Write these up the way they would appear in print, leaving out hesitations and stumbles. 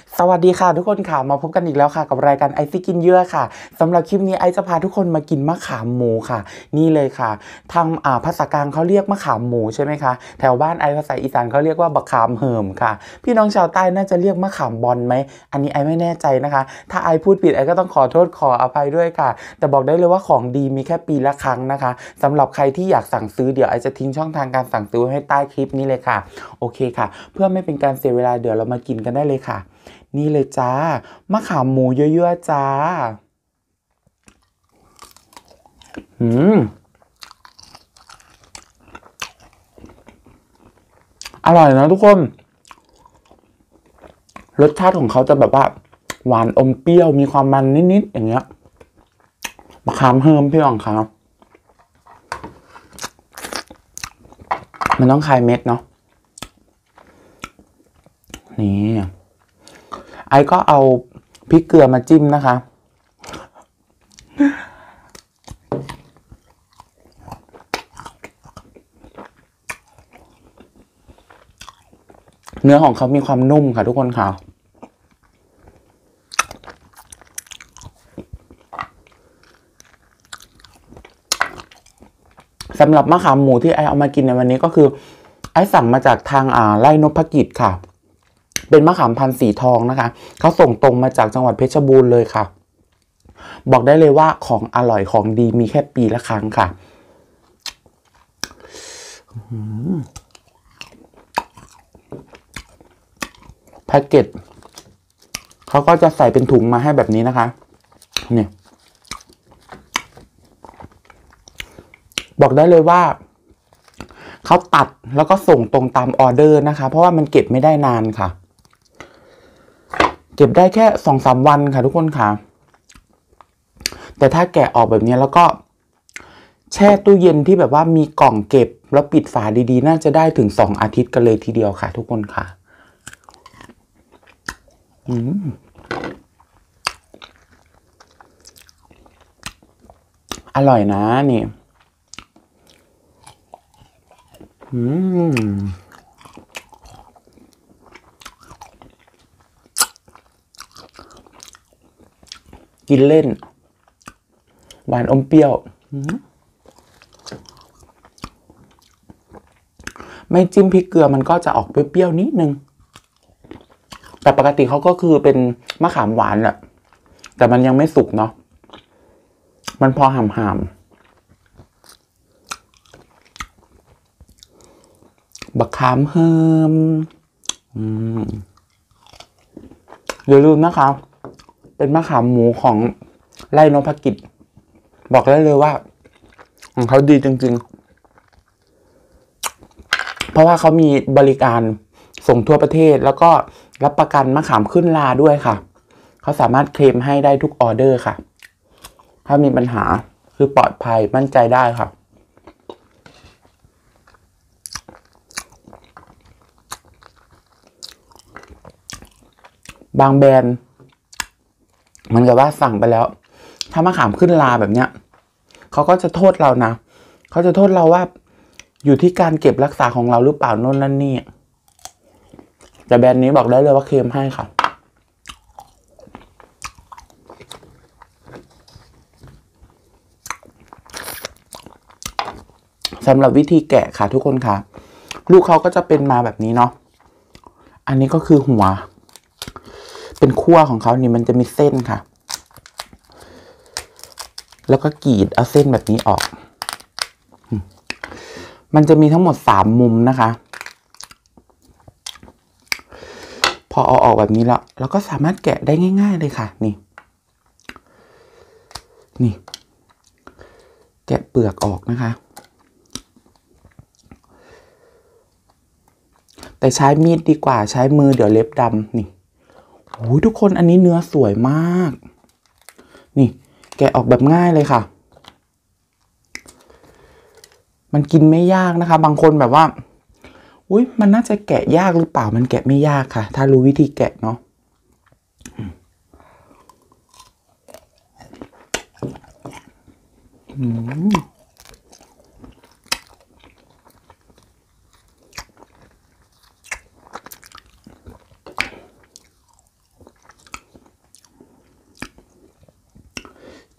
สวัสดีค่ะทุกคนค่ะมาพบกันอีกแล้วค่ะกับรายการไอซิกินเยอะค่ะสำหรับคลิปนี้ไอจะพาทุกคนมากินมะขามหมูค่ะนี่เลยค่ะทางภาษากลางเขาเรียกมะขามหมูใช่ไหมคะแถวบ้านไอภาษาอีสานเขาเรียกว่าบะขามเหิมค่ะพี่น้องชาวใต้น่าจะเรียกมะขามบอลไหมอันนี้ไอไม่แน่ใจนะคะถ้าไอพูดผิดไอก็ต้องขอโทษขออภัยด้วยค่ะแต่บอกได้เลยว่าของดีมีแค่ปีละครั้งนะคะสำหรับใครที่อยากสั่งซื้อเดี๋ยวไอจะทิ้งช่องทางการสั่งซื้อให้ใต้คลิปนี้เลยค่ะโอเคค่ะเพื่อไม่เป็นการเสียเวลาเดี๋ยวเรามากินกันได้เลยค่ะนี่เลยจ้ามะขามหมูเยอะๆจ้าอืมอร่อยนะทุกคนรสชาติของเขาจะแบบว่าหวานอมเปรี้ยวมีความมันนิดๆอย่างเงี้ยมะขามเฮิมพี่อ๋องครับมันต้องคายเม็ดเนาะนี่ไอ้ก็เอาพริกเกลือมาจิ้มนะคะเนื้อของเขามีความนุ่มค่ะทุกคนค่ะสำหรับมะขามหมูที่ไอเอามากินในวันนี้ก็คือไอสั่งมาจากทางไร่นพกิจค่ะเป็นมะขามพันธุ์สีทองนะคะเขาส่งตรงมาจากจังหวัดเพชรบูรณ์เลยค่ะบอกได้เลยว่าของอร่อยของดีมีแค่ปีละครั้งค่ะแพ็กเกจเขาก็จะใส่เป็นถุงมาให้แบบนี้นะคะเนี่ยบอกได้เลยว่าเขาตัดแล้วก็ส่งตรงตามออเดอร์นะคะเพราะว่ามันเก็บไม่ได้นานค่ะเก็บได้แค่ 2-3 วันค่ะทุกคนค่ะแต่ถ้าแกะออกแบบนี้แล้วก็แช่ตู้เย็นที่แบบว่ามีกล่องเก็บแล้วปิดฝาดีๆน่าจะได้ถึง2 อาทิตย์กันเลยทีเดียวค่ะทุกคนค่ะอร่อยนะนี่กินเล่นหวานอมเปรี้ยวไม่จิ้มพริกเกลือมันก็จะออกเปรี้ยวๆนิดนึงแต่ปกติเขาก็คือเป็นมะขามหวานแหละแต่มันยังไม่สุกเนาะมันพอหามๆบักขามเฮิมอย่าลืมนะคะเป็นมะขามหมูของไร่นพกิจบอกได้เลยว่าของเขาดีจริงๆเพราะว่าเขามีบริการส่งทั่วประเทศแล้วก็รับประกันมะขามขึ้นราด้วยค่ะเขาสามารถเคลมให้ได้ทุกออเดอร์ค่ะถ้ามีปัญหาคือปลอดภัยมั่นใจได้ค่ะบางแบรนด์เหมือนกับว่าสั่งไปแล้วถ้ามะขามขึ้นราแบบเนี้ยเขาก็จะโทษเรานะเขาจะโทษเราว่าอยู่ที่การเก็บรักษาของเราหรือเปล่าโน่นนั่นนี่แต่แบรนด์นี้บอกได้เลยว่าเคลมให้ค่ะสำหรับวิธีแกะค่ะทุกคนค่ะลูกเขาก็จะเป็นมาแบบนี้เนาะอันนี้ก็คือหัวเป็นขั้วของเขานี่มันจะมีเส้นค่ะแล้วก็กรีดเอาเส้นแบบนี้ออกมันจะมีทั้งหมด3 มุมนะคะพอเอาออกแบบนี้แล้วเราก็สามารถแกะได้ง่ายๆเลยค่ะนี่แกะเปลือกออกนะคะแต่ใช้มีดดีกว่าใช้มือเดี๋ยวเล็บดำนี่โอ้ยทุกคนอันนี้เนื้อสวยมากนี่แกะออกแบบง่ายเลยค่ะมันกินไม่ยากนะคะบางคนแบบว่าอุ้ยมันน่าจะแกะยากหรือเปล่ามันแกะไม่ยากค่ะถ้ารู้วิธีแกะเนาะ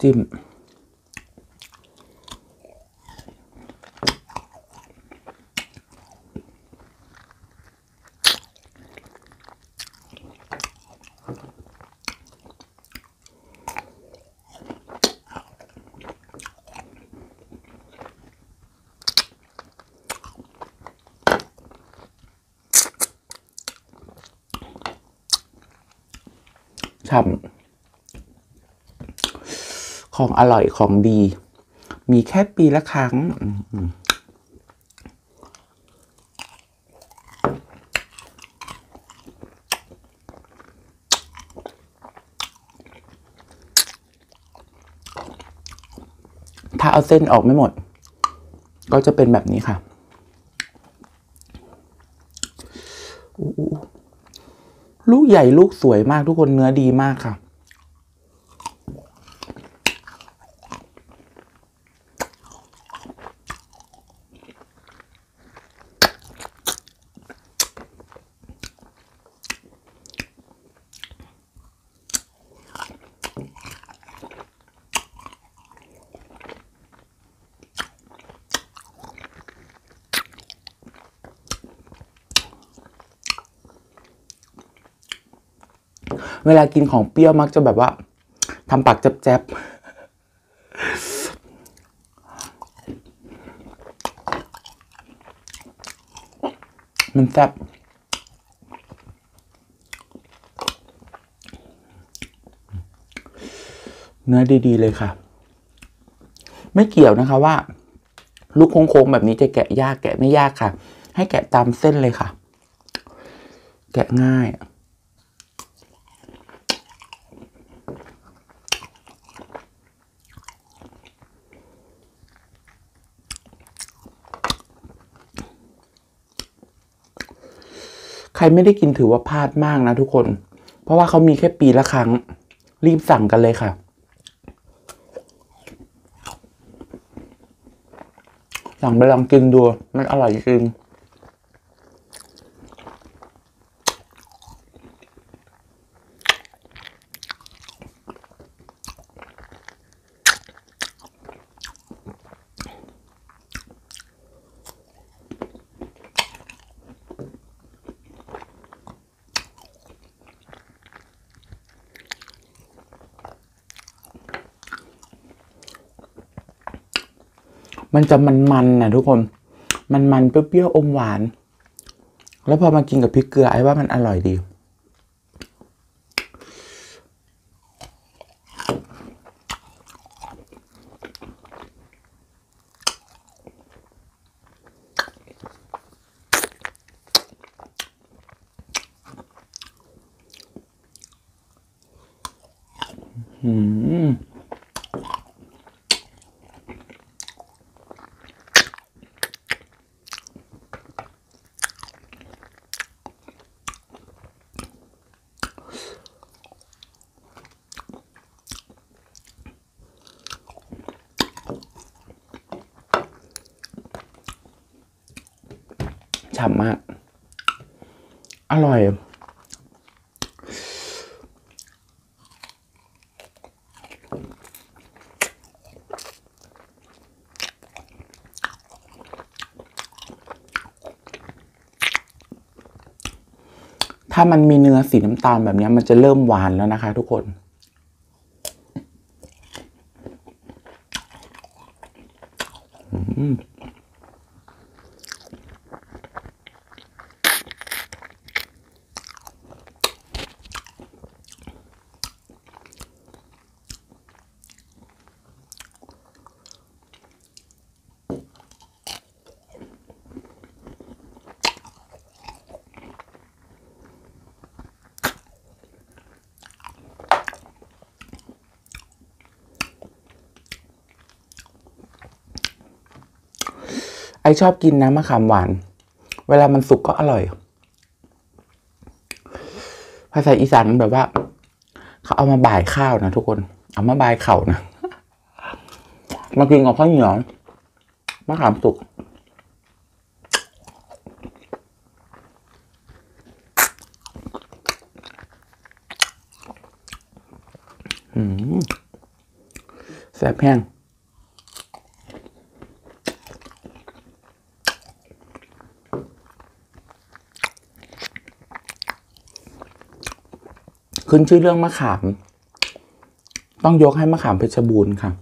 จิ้มฉ่ำของอร่อยของดีมีแค่ปีละครั้งถ้าเอาเส้นออกไม่หมดก็จะเป็นแบบนี้ค่ะลูกใหญ่ลูกสวยมากทุกคนเนื้อดีมากค่ะเวลากินของเปรี้ยวมักจะแบบว่าทำปากแจ๊บๆมันแซ่บเนื้อดีๆเลยค่ะไม่เกี่ยวนะคะว่าลูกโค้งๆแบบนี้จะแกะยากแกะไม่ยากค่ะให้แกะตามเส้นเลยค่ะแกะง่ายใครไม่ได้กินถือว่าพลาดมากนะทุกคนเพราะว่าเขามีแค่ปีละครั้งรีบสั่งกันเลยค่ะสั่งไปลองกินดูมันอร่อยจริงมันจะมันๆนะทุกคนมันเปรี้ยวๆอมหวานแล้วพอมากินกับพริกเกลือไอ้ว่ามันอร่อยดีฉ่ำมากอร่อยถ้ามันมีเนื้อสีน้ำตาลแบบนี้มันจะเริ่มหวานแล้วนะคะทุกคนไอชอบกินน้ำมะขามหวานเวลามันสุกก็อร่อยภาษาอีสานแบบว่าเขาเอามาบ่ายข้าวนะทุกคนเอามาบ่ายเข่านะมากินกับข้าวเหนียวมะขามสุกซ่บแห้งขึ้นชื่อเรื่องมะขามต้องยกให้มะขามเพชรบูรณ์ค่ะ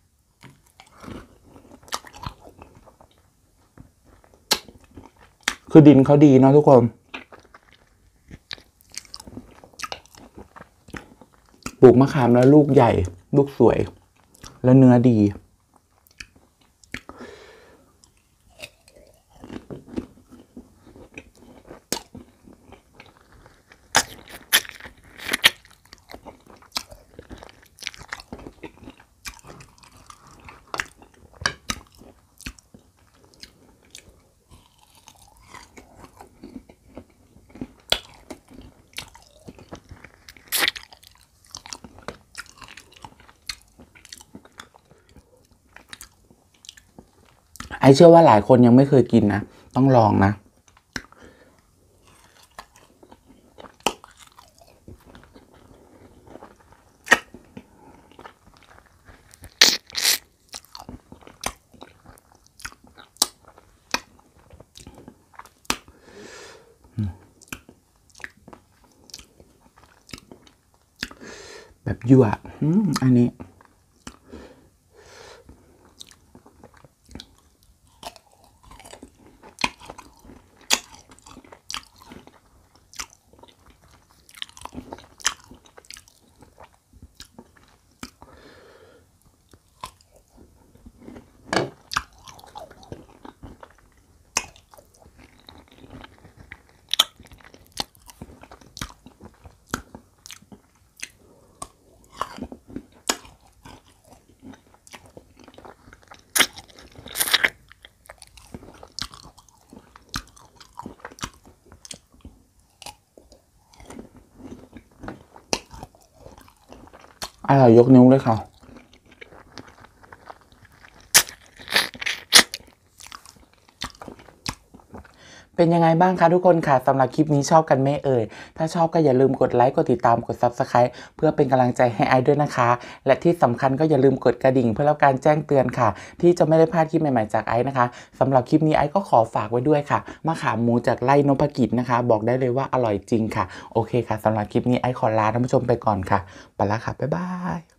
คือดินเขาดีเนาะทุกคนปลูกมะขามแล้วลูกใหญ่ลูกสวยแล้วเนื้อดีไอเชื่อว่าหลายคนยังไม่เคยกินนะต้องลองนะแบบยั่วอันนี้อร่อยยกนิ้วเลยค่ะเป็นยังไงบ้างคะทุกคนค่ะสำหรับคลิปนี้ชอบกันไหมเอ่ยถ้าชอบก็อย่าลืมกดไลค์กดติดตามกด Subscribe เพื่อเป็นกำลังใจให้ไอซ์ด้วยนะคะและที่สำคัญก็อย่าลืมกดกระดิ่งเพื่อรับการแจ้งเตือนค่ะที่จะไม่ได้พลาดคลิปใหม่ๆจากไอซ์นะคะสำหรับคลิปนี้ไอซ์ก็ขอฝากไว้ด้วยค่ะมะขามหมูจากไร่นพกิจนะคะบอกได้เลยว่าอร่อยจริงค่ะโอเคค่ะสำหรับคลิปนี้ไอซ์ขอลาท่านผู้ชมไปก่อนค่ะไปแล้วค่ะบ๊ายบาย